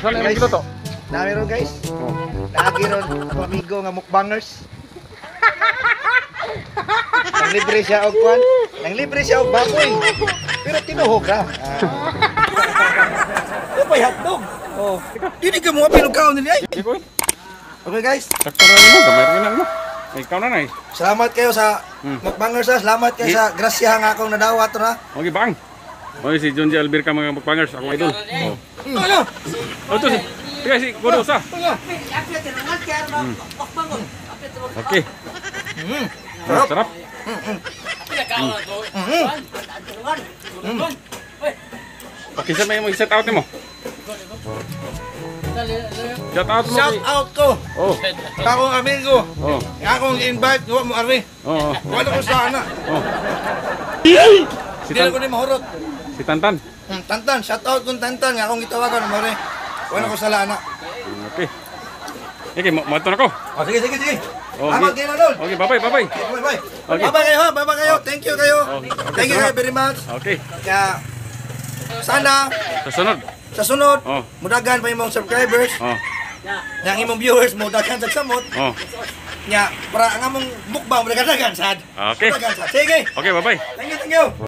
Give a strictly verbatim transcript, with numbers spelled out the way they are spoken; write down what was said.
Saan yung kilo to? Dami ron guys. Oh. Lagi ron ako amigo nga mukbangers. Nang libre siya og kwan. Nang libre siya og baboy. Pero tinuhog ra. Ano pa hotdog? Oh. Dili ka mo pinukaw nila ay. Ikoy. Okay guys. Sakto na mo, gamay rin lang mo. Ikaw na nay. Salamat kayo sa Hmm. mukbangers ha. Salamat kayo sa grasya nga akong nadawat na. Okay, bang. Oy, si John J. Albirca mga mukbangers, ako idol. Oh. Ano? Oh, to si. Tiga si Kudo sa. Okay. Mm. Oh, sarap. Pakisa may mo i-set out nimo. Shout out mo. Shout out ko. Oh. Akong amigo. Oh. Akong invite ko mo ari. Oh. Wala ko sana. Oh. Si Dili ko Tan ni mahurot. si Tantan. Hmm, Tantan, shout out kung Tantan nga akong gitawagan mo ari. Wala ko sala na. Okay. Okay, mo mo na ko. Oh, sige sige sige. Oh, Salamat okay. kayo na dol. Okay, bye-bye, bye-bye. Bye bye. Okay. Bye bye kayo, ha. Bye bye kayo. Thank you kayo. Okay. Thank you kayo very much. Okay. Kaya sana Sa sunod. sa sunod, Oh. mudagan pa imong subscribers, Oh. yang imong viewers mudagan sa samot. Oh. Nya para ang among mukbang mudagan sad. Okay. Mudagan sad. Sige. Okay, bye-bye. Thank you, thank you.